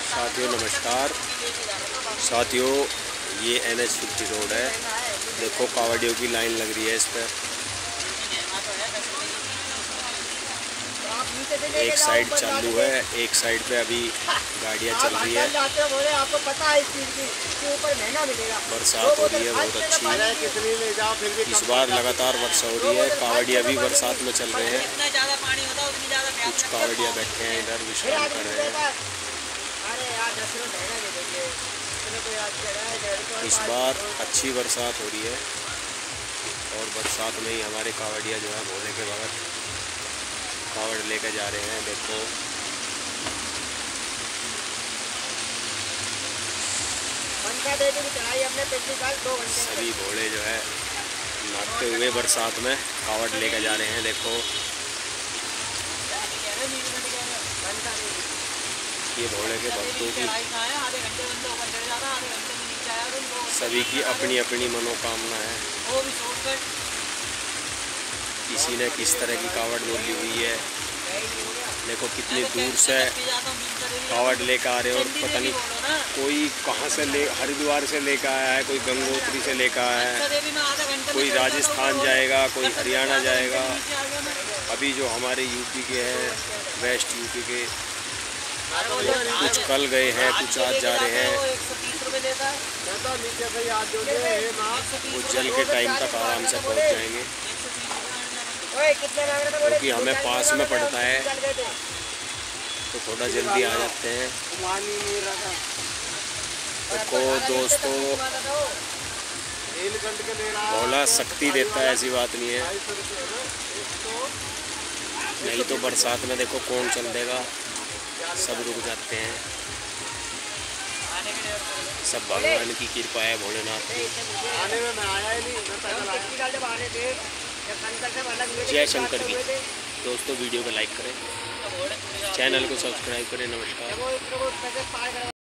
साथियों नमस्कार। साथियों ये NH50 रोड है। देखो कावड़ियों की लाइन लग रही है इस पर। एक साइड चालू है, एक साइड पे अभी गाड़ियाँ चल रही है। आपको पता है इस चीज़ की ऊपर महंगा मिलेगा। बरसात हो रही है बहुत अच्छी। इस बार लगातार वर्षा हो रही है। कावड़िया भी बरसात में चल रहे हैं। कुछ कावड़िया बैठे हैं इधर, विश्राम कर रहे हैं। इस बार अच्छी बरसात हो रही है और बरसात में ही हमारे कावड़िया जो है भोले के भगत कावड़ लेकर जा रहे हैं। देखो सभी घोड़े जो है नाचते हुए बरसात में कावड़ लेकर जा रहे हैं। देखो ये भोले के भक्तों की सभी की अपनी अपनी मनोकामना है। किसी ने किस तरह की कावड़ बोली हुई है। देखो कितनी दूर से कावड़ लेकर आ रहे हैं और पता नहीं कोई कहाँ से हरिद्वार से लेकर आया है, कोई गंगोत्री से लेकर आया है, कोई राजस्थान जाएगा, कोई हरियाणा जाएगा। अभी जो हमारे यूपी के हैं, वेस्ट यूपी के, कुछ कल गए हैं, कुछ आज जा रहे हैं। वो जल के टाइम तक आराम से पहुंच जाएंगे क्योंकि हमें पास में पड़ता है तो थोड़ा जल्दी आ जाते हैं। देखो दोस्तों भोला शक्ति देता है, ऐसी बात नहीं है। नहीं तो बरसात में देखो कौन चल देगा, सब रुक जाते हैं। सब भगवान की कृपा है, भोलेनाथ की। जय शंकर की। दोस्तों वीडियो को लाइक करें, चैनल को सब्सक्राइब करें। नमस्कार।